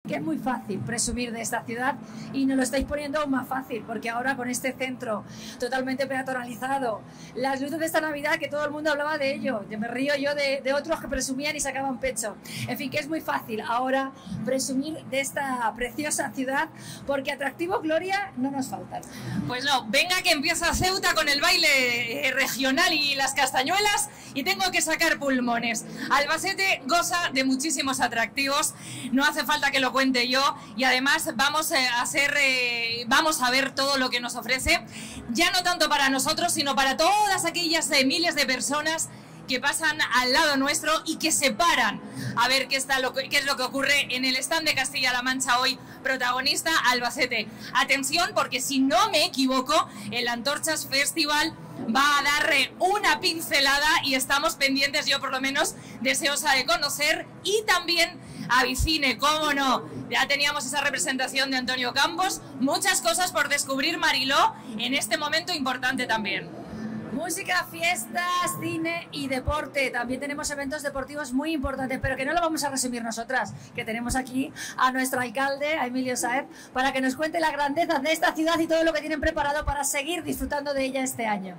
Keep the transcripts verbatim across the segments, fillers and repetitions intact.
que es muy fácil presumir de esta ciudad y nos lo estáis poniendo aún más fácil, porque ahora con este centro totalmente peatonalizado, las luces de esta Navidad que todo el mundo hablaba de ello, me río yo de, de otros que presumían y sacaban pecho, en fin, que es muy fácil ahora presumir de esta preciosa ciudad, porque atractivo, Gloria, no nos faltan. Pues no, venga que empieza Ceuta con el baile eh, regional y las castañuelas y tengo que sacar pulmones. Albacete goza de muchísimos atractivos, no hace falta que lo cuente yo, y además vamos a hacer, eh, vamos a ver todo lo que nos ofrece, ya no tanto para nosotros, sino para todas aquellas eh, miles de personas que pasan al lado nuestro y que se paran a ver qué, está lo que, qué es lo que ocurre en el stand de Castilla-La Mancha hoy, protagonista Albacete. Atención, porque si no me equivoco, el Antorchas Festival va a dar una pincelada y estamos pendientes, yo por lo menos deseosa de conocer, y también Avicine, cómo no, ya teníamos esa representación de Antonio Campos, muchas cosas por descubrir, Mariló, en este momento importante también. Música, fiestas, cine y deporte. También tenemos eventos deportivos muy importantes, pero que no lo vamos a resumir nosotras, que tenemos aquí a nuestro alcalde, a Emilio Sáez, para que nos cuente la grandeza de esta ciudad y todo lo que tienen preparado para seguir disfrutando de ella este año.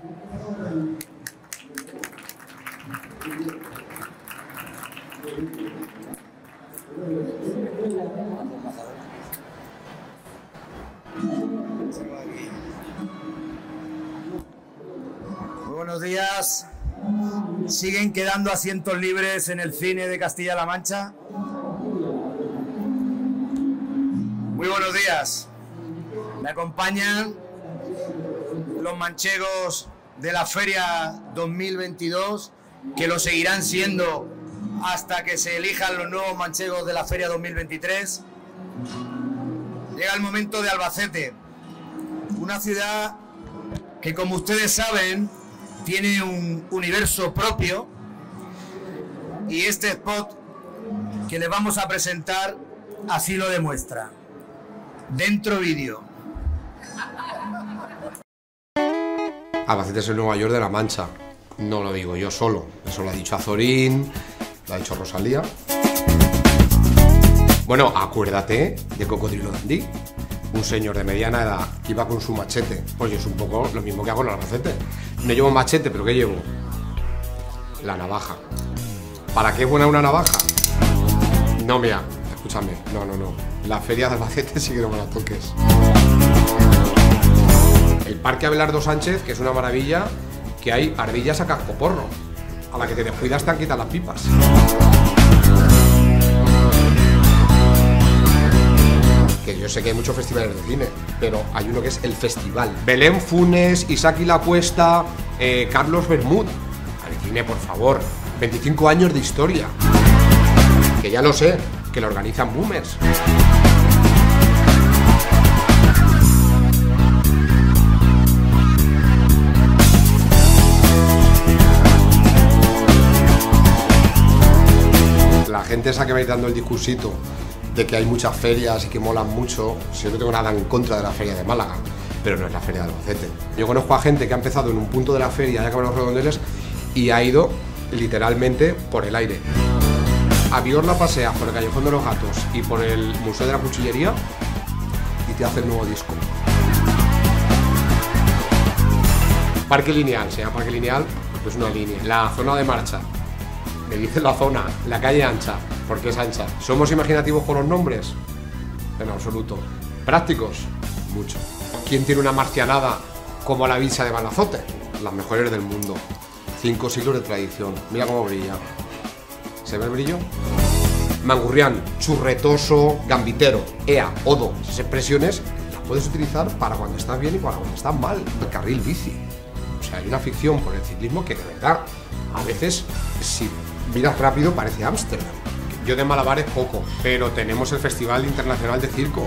Buenos días. ¿Siguen quedando asientos libres en el cine de Castilla-La Mancha? Muy buenos días. Me acompañan los manchegos de la Feria dos mil veintidós, que lo seguirán siendo hasta que se elijan los nuevos manchegos de la Feria dos mil veintitrés. Llega el momento de Albacete, una ciudad que, como ustedes saben, tiene un universo propio, y este spot que les vamos a presentar así lo demuestra. Dentro vídeo. Albacete es el Nueva York de La Mancha. No lo digo yo solo, eso lo ha dicho Azorín, lo ha dicho Rosalía. Bueno, acuérdate de Cocodrilo Dandí, un señor de mediana edad que iba con su machete. Pues yo es un poco lo mismo que hago en Albacete. No llevo machete, pero ¿qué llevo? La navaja. ¿Para qué es buena una navaja? No, mira, escúchame, no, no, no. La feria de Albacete sí que no me la toques. El Parque Abelardo Sánchez, que es una maravilla, que hay ardillas a cascoporro. A la que te descuidas te han quitado las pipas. Que yo sé que hay muchos festivales de cine, pero hay uno que es el festival. Belén Funes, Isaki La Cuesta, eh, Carlos Bermud. Al cine, por favor. veinticinco años de historia. Que ya lo sé, que lo organizan boomers. La gente esa que va a ir dando el discursito de que hay muchas ferias y que molan mucho, si yo no tengo nada en contra de la feria de Málaga, pero no es la feria de Albacete. Yo conozco a gente que ha empezado en un punto de la feria, ya que van los redondeles, y ha ido literalmente por el aire. A Biorla paseas por el Callejón de los Gatos y por el Museo de la Cuchillería y te hace el nuevo disco. Parque Lineal, se llama Parque Lineal porque es una línea. La zona de marcha, me dicen la zona, la calle ancha, porque es ancha. ¿Somos imaginativos con los nombres? En absoluto. ¿Prácticos? Mucho. ¿Quién tiene una marcianada como la Villa de Balazote? Las mejores del mundo. Cinco siglos de tradición. Mira cómo brilla. ¿Se ve el brillo? Mangurrián, churretoso, gambitero, ea, odo. Esas expresiones las puedes utilizar para cuando estás bien y para cuando estás mal. El carril bici. O sea, hay una ficción por el ciclismo que de verdad, a veces, si miras rápido parece Ámsterdam. Yo de malabares poco, pero tenemos el Festival Internacional de Circo.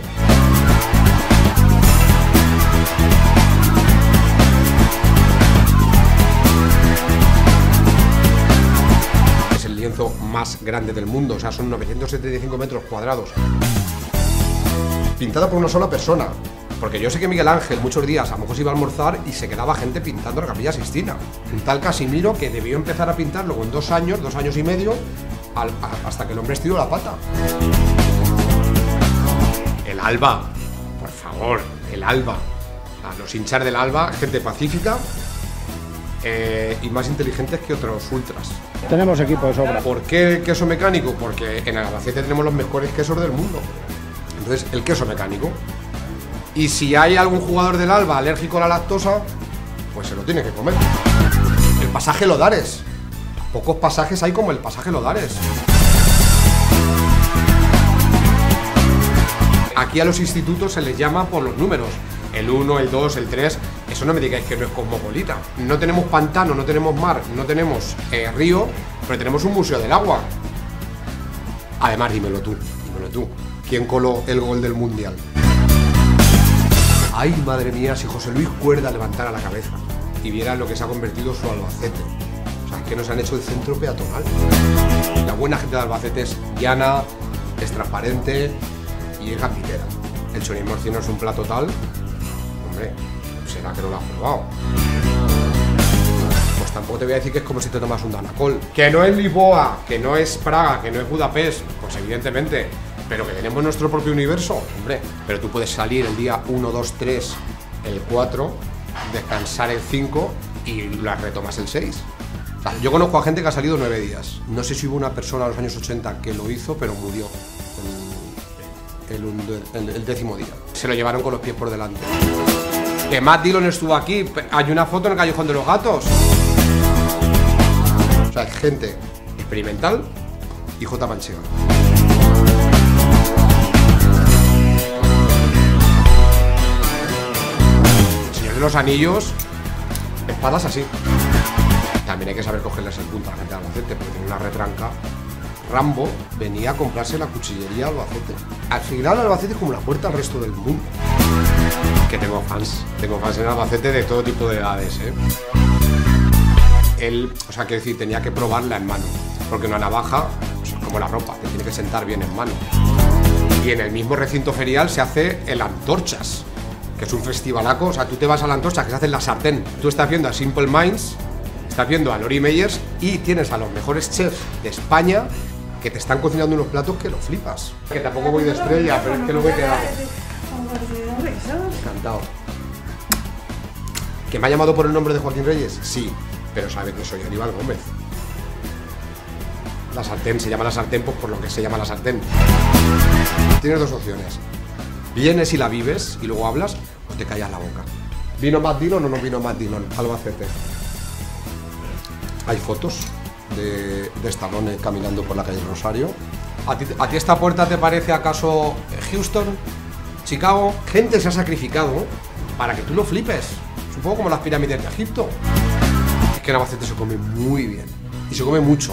Es el lienzo más grande del mundo, o sea, son novecientos setenta y cinco metros cuadrados. Pintada por una sola persona. Porque yo sé que Miguel Ángel muchos días a lo mejor se iba a almorzar y se quedaba gente pintando la Capilla Sixtina. Un tal Casimiro que debió empezar a pintarlo con dos años, dos años y medio, al, a, hasta que el hombre estiró la pata. Alba, por favor, el Alba. A los hinchas del Alba, gente pacífica eh, y más inteligentes que otros ultras. Tenemos equipo de sobra. ¿Por qué el queso mecánico? Porque en Albacete tenemos los mejores quesos del mundo. Entonces, el queso mecánico. Y si hay algún jugador del Alba alérgico a la lactosa, pues se lo tiene que comer. El pasaje Lodares. Pocos pasajes hay como el pasaje Lodares. Aquí a los institutos se les llama por los números. El uno, el dos, el tres. Eso no me digáis que no es cosmopolita. No tenemos pantano, no tenemos mar, no tenemos eh, río, pero tenemos un museo del agua. Además, dímelo tú, dímelo tú. ¿Quién coló el gol del Mundial? Ay, madre mía, si José Luis Cuerda levantara la cabeza y viera lo que se ha convertido su Albacete. O sea, es que nos han hecho el centro peatonal. La buena gente de Albacete es llana, es transparente y es gambitera. El chorizo morcino es un plato tal. Hombre, será que no lo has probado. Pues tampoco te voy a decir que es como si te tomas un Danacol. Que no es Lisboa, que no es Praga, que no es Budapest. Pues evidentemente. Pero que tenemos nuestro propio universo. Hombre, pero tú puedes salir el día uno, dos, tres, el cuatro, descansar el cinco y la retomas el seis. O sea, yo conozco a gente que ha salido nueve días. No sé si hubo una persona a los años ochenta que lo hizo, pero murió el, el, el, el décimo día. Se lo llevaron con los pies por delante. Que Matt Dillon estuvo aquí. Hay una foto en el Callejón de los Gatos. O sea, gente experimental y J. Manchega. El Señor de los Anillos, espadas así. También hay que saber cogerles el punto a la gente de Albacete, porque tiene una retranca. Rambo venía a comprarse la cuchillería a Albacete. Al final Albacete es como la puerta al resto del mundo. Que tengo fans, tengo fans en Albacete de todo tipo de edades, ¿eh? Él, o sea, quiero decir, tenía que probarla en mano, porque una navaja, pues, es como la ropa, te tiene que sentar bien en mano. Y en el mismo recinto ferial se hace el Antorchas, que es un festivalaco. O sea, tú te vas a la Antorchas, que se hace en la sartén. Tú estás viendo a Simple Minds, estás viendo a Lori Meyers y tienes a los mejores chefs de España que te están cocinando unos platos que lo flipas. Que tampoco voy de estrella, pero es que lo he quedado. Encantado. ¿Que me ha llamado por el nombre de Joaquín Reyes? Sí, pero sabe que soy Aníbal Gómez. La sartén se llama la sartén pues por lo que se llama la sartén. Tienes dos opciones. Vienes y la vives y luego hablas o te callas la boca. ¿Vino Matt Dillon o no vino Matt Dillon? Albacete. Hay fotos de, de Stallone caminando por la calle Rosario. ¿A ti, ¿A ti esta puerta te parece acaso Houston? Chicago. Gente se ha sacrificado para que tú lo flipes. Es un poco como las pirámides de Egipto. Es que en Albacete se come muy bien. Y se come mucho.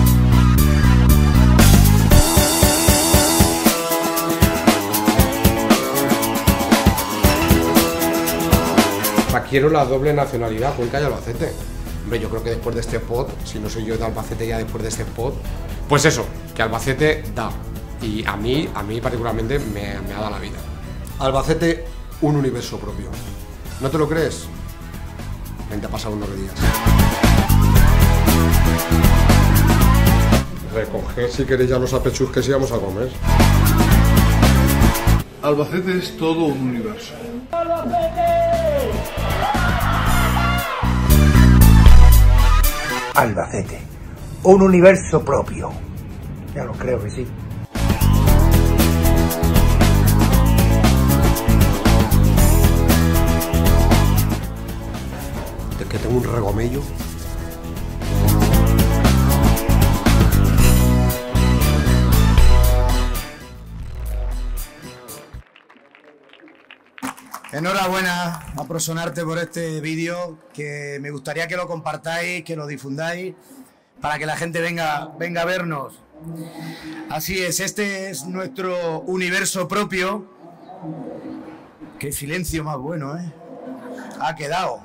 O sea, quiero la doble nacionalidad, Cuenca y Albacete. Hombre, yo creo que después de este pod, si no soy yo de Albacete ya después de este pod, pues eso, que Albacete da. Y a mí, a mí particularmente me, me ha dado la vida. Albacete, un universo propio. ¿No te lo crees? Vente a pasar unos días. Recoger si queréis ya los apechusques y vamos a comer. Albacete es todo un universo. Albacete, un universo propio. Ya lo creo que sí. Es que tengo un regomello. Enhorabuena a Prosonarte por este vídeo, que me gustaría que lo compartáis, que lo difundáis, para que la gente venga, venga a vernos. Así es, este es nuestro universo propio. Qué silencio más bueno, ¿eh? Ha quedado.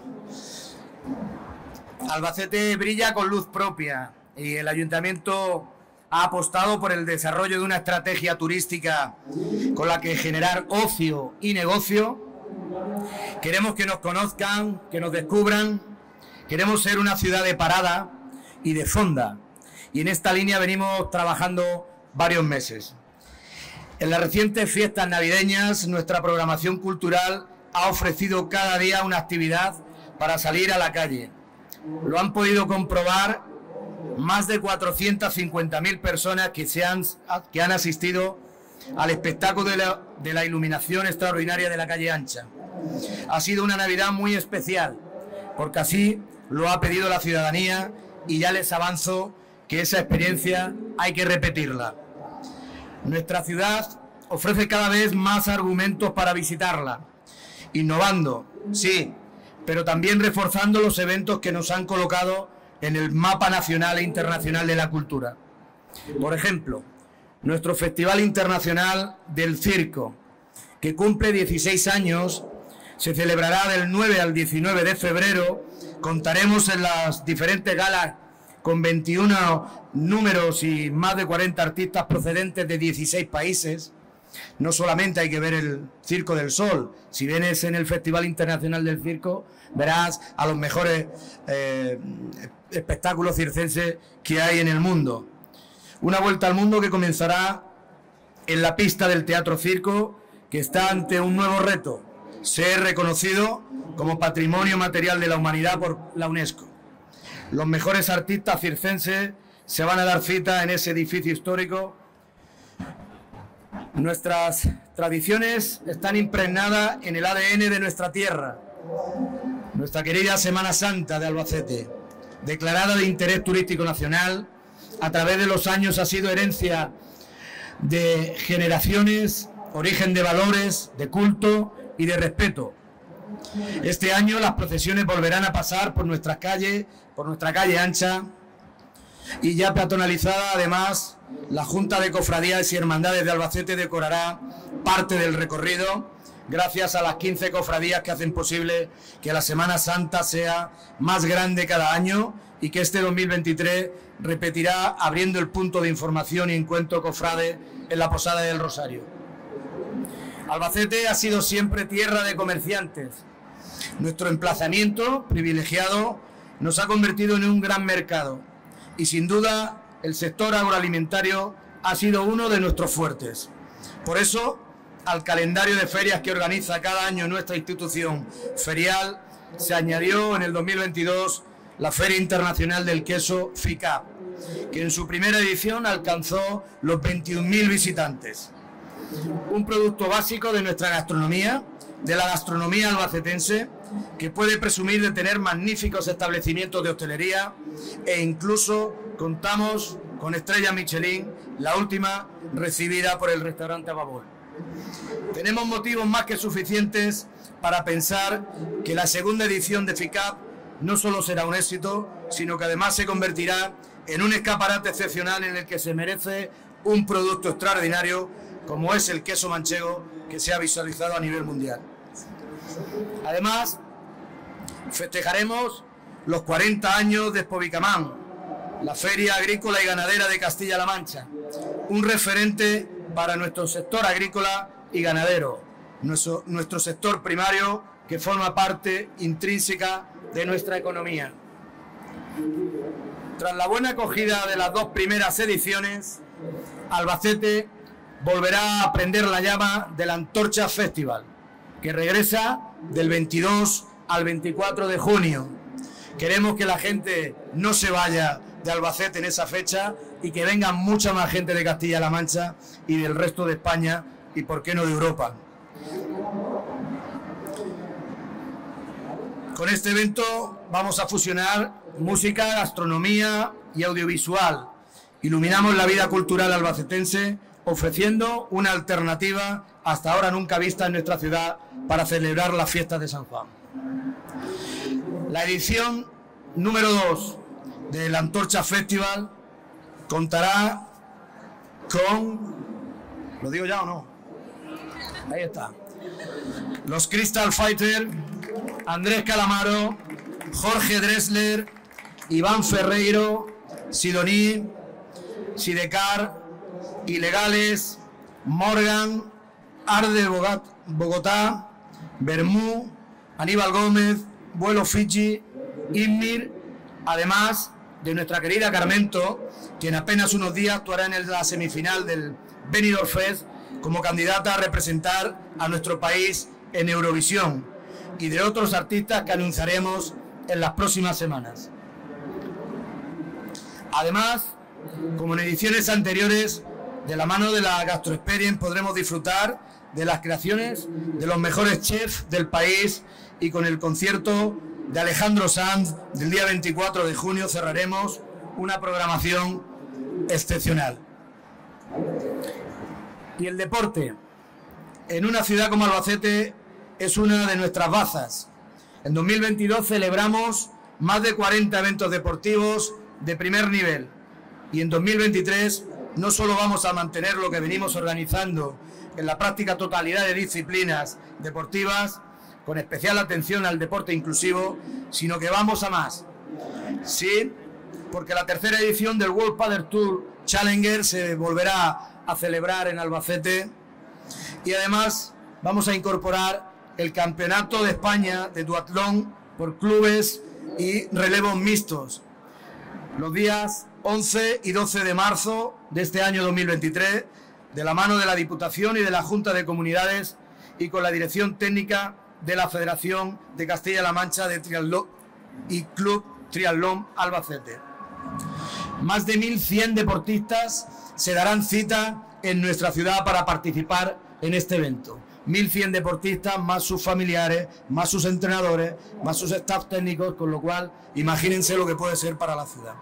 Albacete brilla con luz propia y el ayuntamiento ha apostado por el desarrollo de una estrategia turística con la que generar ocio y negocio. Queremos que nos conozcan, que nos descubran. Queremos ser una ciudad de parada y de fonda. Y en esta línea venimos trabajando varios meses. En las recientes fiestas navideñas, nuestra programación cultural ha ofrecido cada día una actividad para salir a la calle. Lo han podido comprobar más de cuatrocientas cincuenta mil personas que, se han, que han asistido al espectáculo de la, de la iluminación extraordinaria de la calle Ancha. Ha sido una Navidad muy especial, porque así lo ha pedido la ciudadanía y ya les avanzo que esa experiencia hay que repetirla. Nuestra ciudad ofrece cada vez más argumentos para visitarla, innovando, sí, pero también reforzando los eventos que nos han colocado en el mapa nacional e internacional de la cultura. Por ejemplo, nuestro Festival Internacional del Circo, que cumple dieciséis años, se celebrará del nueve al diecinueve de febrero. Contaremos en las diferentes galas con veintiuno números y más de cuarenta artistas procedentes de dieciséis países. No solamente hay que ver el Circo del Sol, si vienes en el Festival Internacional del Circo, verás a los mejores eh, espectáculos circenses que hay en el mundo. Una vuelta al mundo que comenzará en la pista del Teatro Circo, que está ante un nuevo reto: ser reconocido como Patrimonio Material de la Humanidad por la UNESCO. Los mejores artistas circenses se van a dar cita en ese edificio histórico. Nuestras tradiciones están impregnadas en el A D N de nuestra tierra. Nuestra querida Semana Santa de Albacete, declarada de interés turístico nacional, a través de los años ha sido herencia de generaciones, origen de valores, de culto y de respeto. Este año las procesiones volverán a pasar por nuestras calles, por nuestra calle Ancha, y ya peatonalizada, además, la Junta de Cofradías y Hermandades de Albacete decorará parte del recorrido, gracias a las quince cofradías que hacen posible que la Semana Santa sea más grande cada año y que este dos mil veintitrés repetirá abriendo el punto de información y encuentro cofrade en la Posada del Rosario. Albacete ha sido siempre tierra de comerciantes. Nuestro emplazamiento privilegiado nos ha convertido en un gran mercado y sin duda el sector agroalimentario ha sido uno de nuestros fuertes. Por eso, al calendario de ferias que organiza cada año nuestra institución ferial, se añadió en el dos mil veintidós la Feria Internacional del Queso FICAP, que en su primera edición alcanzó los veintiún mil visitantes. Un producto básico de nuestra gastronomía, de la gastronomía albacetense, que puede presumir de tener magníficos establecimientos de hostelería e incluso contamos con estrella Michelin, la última recibida por el restaurante Babol. Tenemos motivos más que suficientes para pensar que la segunda edición de FICAP no solo será un éxito, sino que además se convertirá en un escaparate excepcional en el que se merece un producto extraordinario como es el queso manchego, que se ha visualizado a nivel mundial. Además, festejaremos los cuarenta años de Expobicamán, la Feria Agrícola y Ganadera de Castilla-La Mancha, un referente para nuestro sector agrícola y ganadero, nuestro, nuestro sector primario que forma parte intrínseca de nuestra economía. Tras la buena acogida de las dos primeras ediciones, Albacete volverá a prender la llama del Antorcha Festival, que regresa del veintidós al veinticuatro de junio. Queremos que la gente no se vaya de Albacete en esa fecha y que venga mucha más gente de Castilla-La Mancha y del resto de España y, por qué no, de Europa. Con este evento vamos a fusionar música, gastronomía y audiovisual. Iluminamos la vida cultural albacetense ofreciendo una alternativa hasta ahora nunca vista en nuestra ciudad para celebrar las fiestas de San Juan. La edición número dos del Antorcha Festival contará con... ¿Lo digo ya o no? Ahí está. Los Crystal Fighter, Andrés Calamaro, Jorge Dressler, Iván Ferreiro, Sidoní, Sidecar, Ilegales, Morgan, Arde Bogotá, Bermú, Aníbal Gómez, Vuelo Fiji, Inmir, además de nuestra querida Carmento, que en apenas unos días actuará en la semifinal del Benidorm Fest como candidata a representar a nuestro país en Eurovisión, y de otros artistas que anunciaremos en las próximas semanas. Además, como en ediciones anteriores, de la mano de la Gastro Experience podremos disfrutar de las creaciones de los mejores chefs del país, y con el concierto de Alejandro Sanz del día veinticuatro de junio cerraremos una programación excepcional. Y el deporte, en una ciudad como Albacete, es una de nuestras bazas. En dos mil veintidós celebramos más de cuarenta eventos deportivos de primer nivel, y en dos mil veintitrés no solo vamos a mantener lo que venimos organizando en la práctica totalidad de disciplinas deportivas, con especial atención al deporte inclusivo, sino que vamos a más. Sí, porque la tercera edición del World Padel Tour Challenger se volverá a celebrar en Albacete, y además vamos a incorporar el Campeonato de España de duatlón por clubes y relevos mixtos los días once y doce de marzo de este año dos mil veintitrés, de la mano de la Diputación y de la Junta de Comunidades, y con la dirección técnica de la Federación de Castilla-La Mancha de Triatlón y Club Triatlón Albacete. Más de mil cien deportistas se darán cita en nuestra ciudad para participar en este evento. mil cien deportistas, más sus familiares, más sus entrenadores, más sus staff técnicos, con lo cual imagínense lo que puede ser para la ciudad.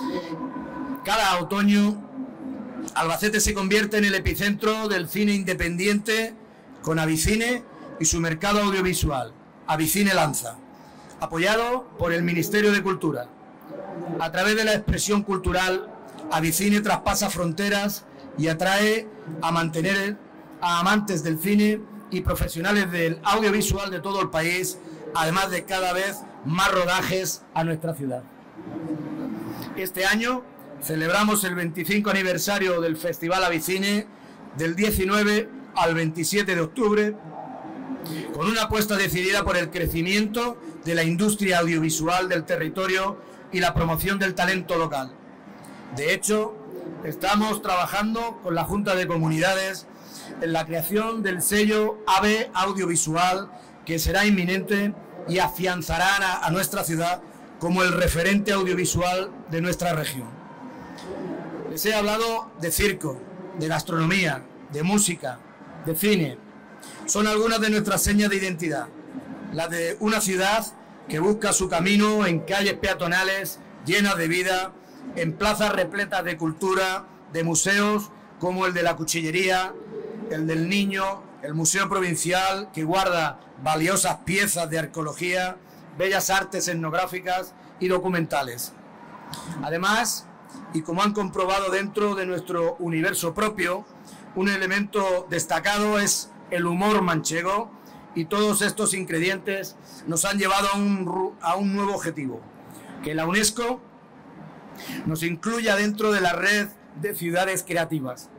Cada otoño, Albacete se convierte en el epicentro del cine independiente, con Avicine y su mercado audiovisual, Avicine Lanza, apoyado por el Ministerio de Cultura. A través de la expresión cultural, Avicine traspasa fronteras y atrae a mantener a amantes del cine y profesionales del audiovisual de todo el país, además de cada vez más rodajes a nuestra ciudad. Este año celebramos el veinticinco aniversario del Festival Avicine, del diecinueve al veintisiete de octubre, con una apuesta decidida por el crecimiento de la industria audiovisual del territorio y la promoción del talento local. De hecho, estamos trabajando con la Junta de Comunidades en la creación del sello AVE Audiovisual, que será inminente y afianzará a, a nuestra ciudad como el referente audiovisual de nuestra región. Les he hablado de circo, de gastronomía, de música, de cine. Son algunas de nuestras señas de identidad, las de una ciudad que busca su camino en calles peatonales llenas de vida, en plazas repletas de cultura, de museos como el de la Cuchillería, el del Niño, el Museo Provincial, que guarda valiosas piezas de arqueología, bellas artes etnográficas y documentales. Además, y como han comprobado dentro de nuestro universo propio, un elemento destacado es el humor manchego, y todos estos ingredientes nos han llevado a un, a un nuevo objetivo: que la UNESCO nos incluya dentro de la red de ciudades creativas.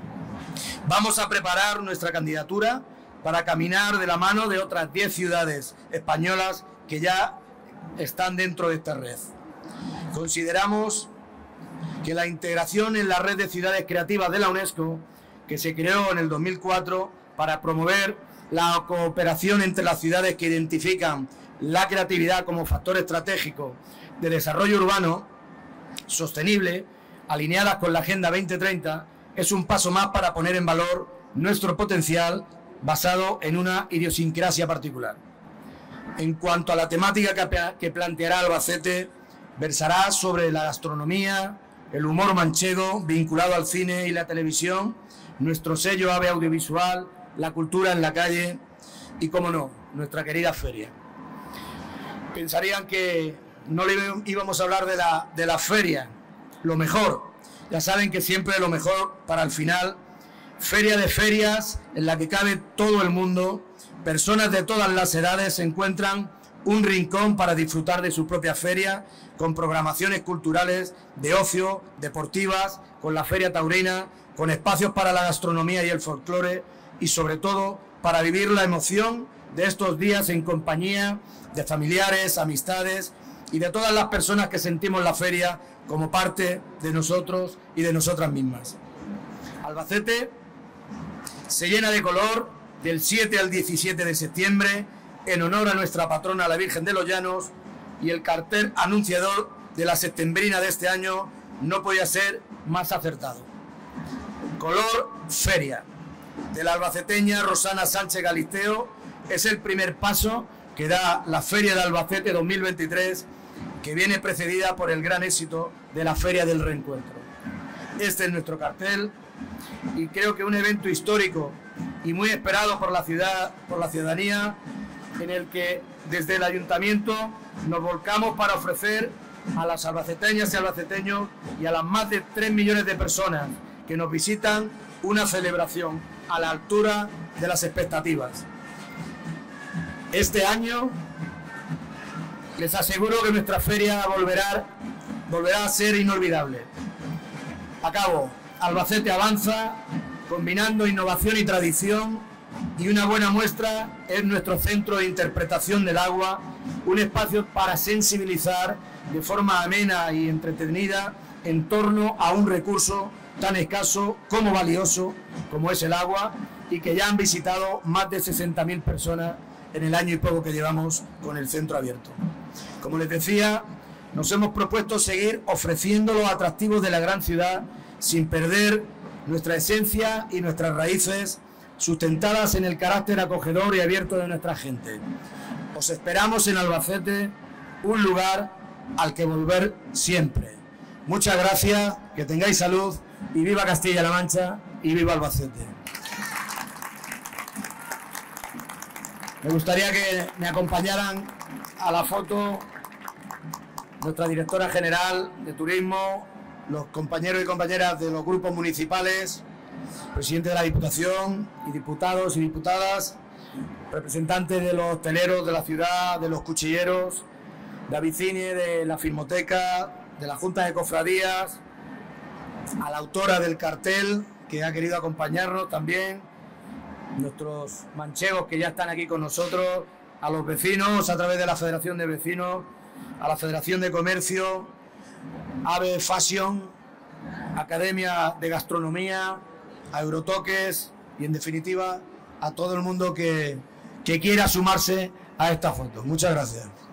Vamos a preparar nuestra candidatura para caminar de la mano de otras diez ciudades españolas que ya están dentro de esta red. Consideramos que la integración en la red de ciudades creativas de la UNESCO, que se creó en el dos mil cuatro para promover la cooperación entre las ciudades que identifican la creatividad como factor estratégico de desarrollo urbano sostenible, alineadas con la Agenda veinte treinta, es un paso más para poner en valor nuestro potencial basado en una idiosincrasia particular. En cuanto a la temática que planteará Albacete, versará sobre la gastronomía, el humor manchego vinculado al cine y la televisión, nuestro sello AVE Audiovisual, la cultura en la calle y, como no, nuestra querida feria. Pensarían que no le íbamos a hablar de la, de la feria, lo mejor. Ya saben que siempre lo mejor para el final. Feria de ferias en la que cabe todo el mundo. Personas de todas las edades encuentran un rincón para disfrutar de su propia feria, con programaciones culturales, de ocio, deportivas, con la feria taurina, con espacios para la gastronomía y el folclore, y sobre todo para vivir la emoción de estos días en compañía de familiares, amistades y de todas las personas que sentimos la feria como parte de nosotros y de nosotras mismas. Albacete Se llena de color del siete al diecisiete de septiembre en honor a nuestra patrona, la Virgen de los Llanos, y el cartel anunciador de la septembrina de este año no podía ser más acertado. Color feria, de la albaceteña Rosana Sánchez Galisteo, es el primer paso que da la Feria de Albacete dos mil veintitrés, que viene precedida por el gran éxito de la Feria del Reencuentro. Este es nuestro cartel y creo que un evento histórico y muy esperado por la ciudad, por la ciudadanía, en el que desde el ayuntamiento nos volcamos para ofrecer a las albaceteñas y albaceteños y a las más de tres millones de personas que nos visitan una celebración a la altura de las expectativas. Este año les aseguro que nuestra feria volverá, volverá a ser inolvidable. Acabo, Albacete avanza, combinando innovación y tradición, y una buena muestra es nuestro centro de interpretación del agua, un espacio para sensibilizar de forma amena y entretenida en torno a un recurso tan escaso como valioso como es el agua, y que ya han visitado más de sesenta mil personas en el año y poco que llevamos con el centro abierto. Como les decía, nos hemos propuesto seguir ofreciendo los atractivos de la gran ciudad sin perder nuestra esencia y nuestras raíces, sustentadas en el carácter acogedor y abierto de nuestra gente. Os esperamos en Albacete, un lugar al que volver siempre. Muchas gracias, que tengáis salud y viva Castilla-La Mancha y viva Albacete. Me gustaría que me acompañaran a la foto nuestra directora general de turismo, los compañeros y compañeras de los grupos municipales, presidente de la Diputación y diputados y diputadas, representantes de los hosteleros de la ciudad, de los cuchilleros, de Avicine, de la Filmoteca, de la Junta de Cofradías, a la autora del cartel que ha querido acompañarnos también, nuestros manchegos que ya están aquí con nosotros, a los vecinos a través de la Federación de Vecinos, a la Federación de Comercio, Ave Fashion, Academia de Gastronomía, a Eurotoques y en definitiva a todo el mundo que, que quiera sumarse a esta foto. Muchas gracias.